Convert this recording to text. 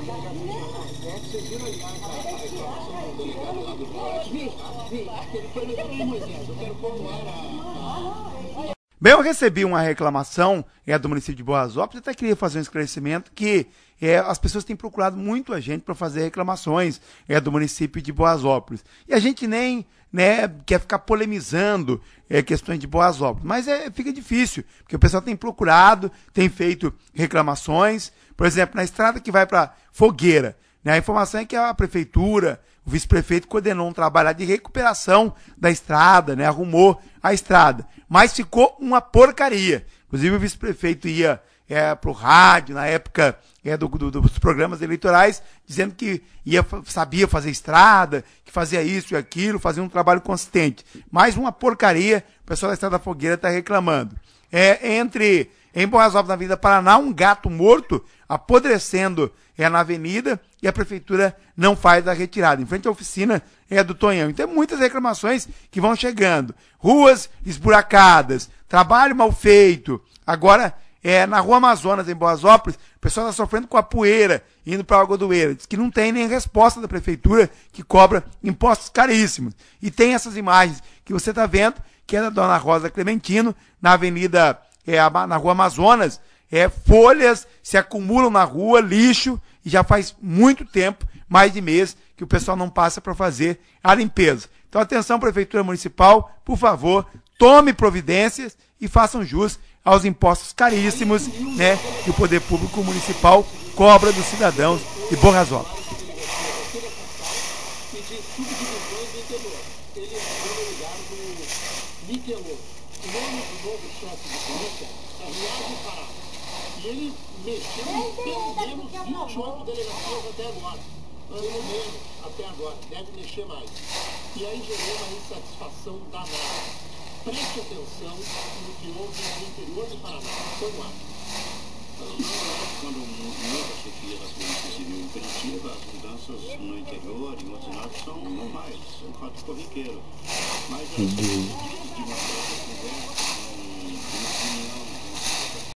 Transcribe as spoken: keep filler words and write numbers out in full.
Vocês viram, aliás, a reclamação do delegado lá do Norte? Vi, vi. Ele foi levando Moisés. Eu quero pontuar a... Bem, eu recebi uma reclamação é, do município de Boasópolis, até queria fazer um esclarecimento que é, as pessoas têm procurado muito a gente para fazer reclamações é, do município de Boasópolis. E a gente nem né, quer ficar polemizando é, questões de Boasópolis, mas é, fica difícil, porque o pessoal tem procurado, tem feito reclamações. Por exemplo, na estrada que vai para Fogueira, né, a informação é que a prefeitura, o vice-prefeito coordenou um trabalho de recuperação da estrada, né, arrumou a estrada, mas ficou uma porcaria. Inclusive o vice-prefeito ia é, para o rádio, na época é, do, do, dos programas eleitorais, dizendo que ia, sabia fazer estrada, que fazia isso e aquilo, fazia um trabalho consistente. Mais uma porcaria, o pessoal da Estrada da Fogueira está reclamando. É, entre, em Boasópolis, na Avenida Paraná, um gato morto apodrecendo é, na avenida e a prefeitura não faz a retirada, em frente à oficina é, do Tonhão. Então, muitas reclamações que vão chegando. Ruas esburacadas, trabalho mal feito. Agora, é, na Rua Amazonas, em Boasópolis, o pessoal está sofrendo com a poeira, indo para a Algodoeira. Diz que não tem nem resposta da prefeitura, que cobra impostos caríssimos. E tem essas imagens que você está vendo, que é da Dona Rosa Clementino, na avenida, é, na Rua Amazonas, é, folhas se acumulam na rua, lixo, e já faz muito tempo, mais de mês, que o pessoal não passa para fazer a limpeza. Então, atenção, Prefeitura Municipal, por favor, tome providências e façam jus aos impostos caríssimos, né, que o Poder Público Municipal cobra dos cidadãos de Boasópolis. O nome do novo chefe de polícia é Ricardo Pará. E ele mexeu em pelo menos vinte e oito delegacias até agora. Pelo menos até agora. Deve mexer mais. E aí gerou uma insatisfação danada. Preste atenção no que houve no interior do Paraná. Foi lá. Quando muda a chefia da Polícia Civil operativa, as mudanças no interior e em outros lados são normais, são fato corriqueiro. Mas as de uma conversa